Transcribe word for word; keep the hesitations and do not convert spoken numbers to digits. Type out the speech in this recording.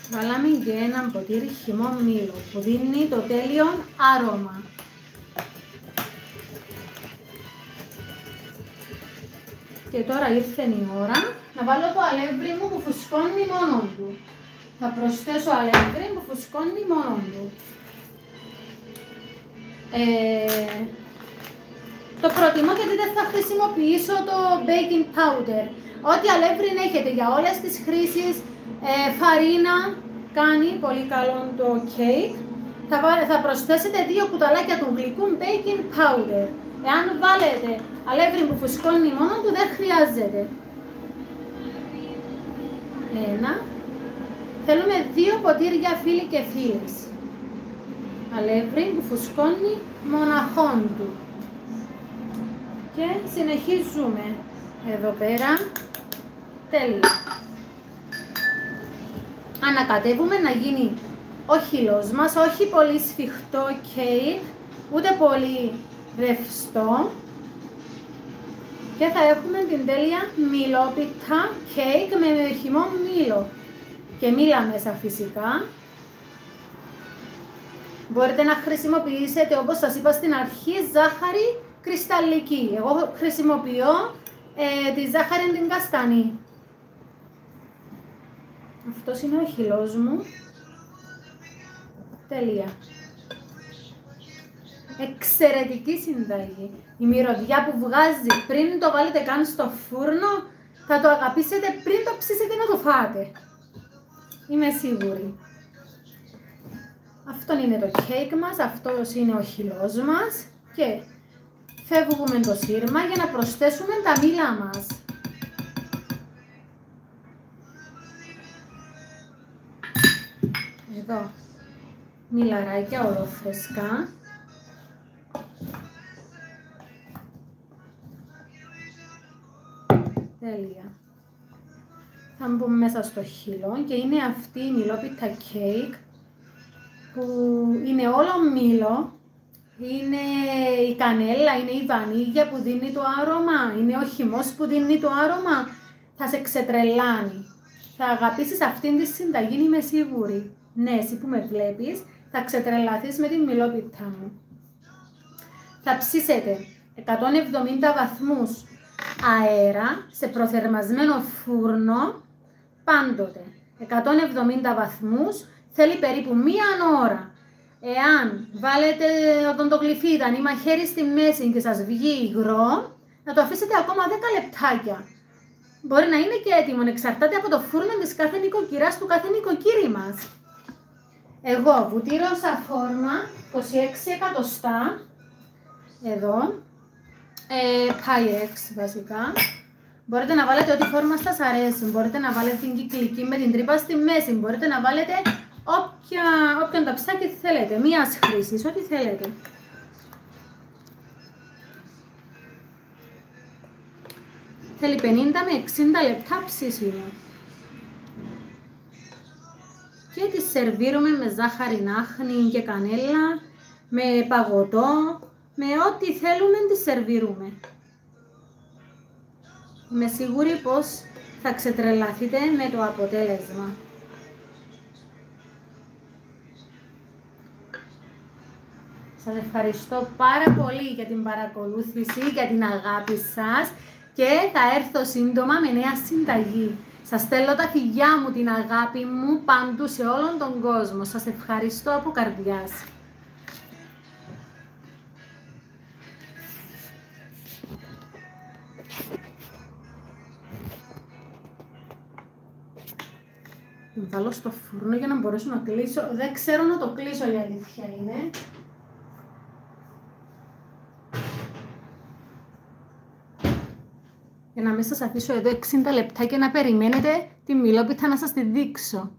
Βάλαμε και ένα ποτήρι χυμό μήλο που δίνει το τέλειο άρωμα. Και τώρα ήρθε η ώρα να βάλω το αλεύρι μου που φουσκώνει μόνο του. Θα προσθέσω αλεύρι που φουσκώνει μόνο του. Ε, το προτιμώ γιατί δεν θα χρησιμοποιήσω το baking powder. Ό,τι αλεύρι έχετε για όλες τις χρήσεις, ε, φαρίνα κάνει πολύ καλό το cake. Θα, θα προσθέσετε δύο κουταλάκια του γλυκού baking powder. Εάν βάλετε αλεύρι που φουσκώνει μόνο του, δεν χρειάζεται. Ένα. Θέλουμε δύο ποτήρια φίλοι και φίλες. Αλεύρι που φουσκώνει μοναχόν του. Και συνεχίζουμε. Εδώ πέρα. Τέλεια. Ανακατεύουμε να γίνει ο χυλός μας, όχι πολύ σφιχτό κέικ, ούτε πολύ ρευστό. Και θα έχουμε την τέλεια μιλόπιτα κέικ με χυμό μήλο και μήλα μέσα φυσικά. Μπορείτε να χρησιμοποιήσετε, όπως σας είπα στην αρχή, ζάχαρη κρυσταλλική. Εγώ χρησιμοποιώ ε, τη ζάχαρη την καστανή. Αυτός είναι ο χυλός μου. Τέλεια. Εξαιρετική συνταγή. Η μυρωδιά που βγάζει πριν το βάλετε καν στο φούρνο, θα το αγαπήσετε πριν το ψήσετε να το φάτε. Είμαι σίγουρη. Αυτό είναι το κέικ μας, αυτός είναι ο χυλός μας και φεύγουμε το σύρμα για να προσθέσουμε τα μήλα μας. Εδώ, μηλαράκια ολόφρεσκα. Τέλεια. Θα μπούμε μέσα στο χύλο και είναι αυτή η μιλόπιτα κέικ που είναι όλο μήλο. Είναι η κανέλα, είναι η βανίγια που δίνει το άρωμα, είναι ο χυμός που δίνει το άρωμα. Θα σε ξετρελάνει. Θα αγαπήσεις αυτήν τη συνταγή, είμαι σίγουρη. Ναι, εσύ που με βλέπεις, θα ξετρελαθείς με την μιλόπιτα μου. Θα ψήσετε εκατόν εβδομήντα βαθμούς αέρα σε προθερμασμένο φούρνο πάντοτε. εκατόν εβδομήντα βαθμούς, θέλει περίπου μία ώρα. Εάν βάλετε οδοντογλυφίδα ή μαχαίρι στη μέση και σας βγει υγρό, να το αφήσετε ακόμα δέκα λεπτάκια. Μπορεί να είναι και έτοιμο, εξαρτάται από το φούρνο της κάθε νοικοκυράς του κάθε νοικοκύρη μας. Εγώ βουτύρωσα φόρμα είκοσι έξι εκατοστά, εδώ, ε, πάιεξ βασικά. Μπορείτε να βάλετε ό,τι φόρμα σας αρέσει, μπορείτε να βάλετε την κυκλική με την τρύπα στη μέση, μπορείτε να βάλετε όποια, όποιον ταψάκι θέλετε, μίας χρήσης, ό,τι θέλετε. Θέλει πενήντα με εξήντα λεπτά ψήσιμο. Και τη σερβίρουμε με ζάχαρη άχνη και κανέλα, με παγωτό, με ό,τι θέλουμε τη σερβίρουμε. Είμαι σίγουρη πως θα ξετρελαθείτε με το αποτέλεσμα. Σας ευχαριστώ πάρα πολύ για την παρακολούθηση, για την αγάπη σας και θα έρθω σύντομα με νέα συνταγή. Σας στέλνω τα φιλιά μου, την αγάπη μου παντού σε όλον τον κόσμο. Σας ευχαριστώ από καρδιάς. Βάλω στο φούρνο για να μπορέσω να κλείσω. Δεν ξέρω να το κλείσω, η αλήθεια είναι. Για να μην σας αφήσω εδώ εξήντα λεπτά και να περιμένετε τη μιλόπιτα να σας τη δείξω.